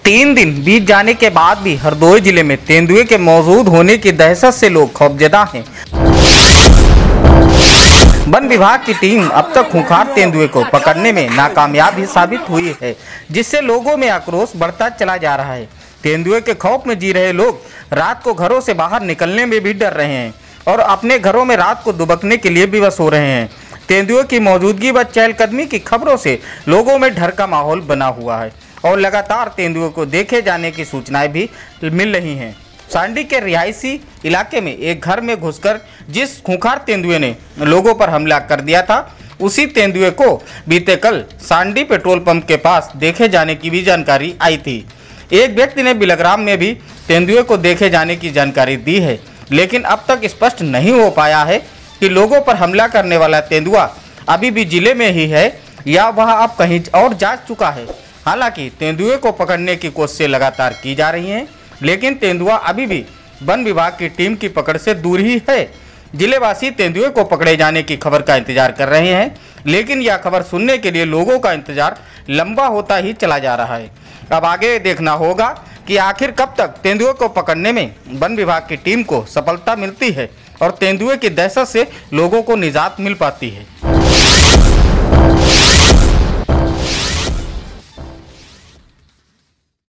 3 दिन बीत जाने के बाद भी हरदोई जिले में तेंदुए के मौजूद होने की दहशत से लोग खौफजदा हैं। वन विभाग की टीम अब तक खूंखार तेंदुए को पकड़ने में नाकामयाब ही साबित हुई है, जिससे लोगों में आक्रोश बढ़ता चला जा रहा है। तेंदुए के खौफ में जी रहे लोग रात को घरों से बाहर निकलने में भी डर रहे हैं और अपने घरों में रात को दुबकने के लिए विवश हो रहे हैं। तेंदुए की मौजूदगी व चहलकदमी की खबरों से लोगों में डर का माहौल बना हुआ है और लगातार तेंदुए को देखे जाने की सूचनाएं भी मिल रही हैं। सांडी के रिहायशी इलाके में एक घर में घुसकर जिस खूंखार तेंदुए ने लोगों पर हमला कर दिया था, उसी तेंदुए को बीते कल सांडी पेट्रोल पंप के पास देखे जाने की भी जानकारी आई थी। एक व्यक्ति ने बिलग्राम में भी तेंदुए को देखे जाने की जानकारी दी है, लेकिन अब तक स्पष्ट नहीं हो पाया है कि लोगों पर हमला करने वाला तेंदुआ अभी भी जिले में ही है या वह अब कहीं और जा चुका है। हालांकि तेंदुए को पकड़ने की कोशिशें लगातार की जा रही हैं, लेकिन तेंदुआ अभी भी वन विभाग की टीम की पकड़ से दूर ही है। जिलेवासी तेंदुए को पकड़े जाने की खबर का इंतजार कर रहे हैं, लेकिन यह खबर सुनने के लिए लोगों का इंतजार लंबा होता ही चला जा रहा है। अब आगे देखना होगा कि आखिर कब तक तेंदुए को पकड़ने में वन विभाग की टीम को सफलता मिलती है और तेंदुए की दहशत से लोगों को निजात मिल पाती है।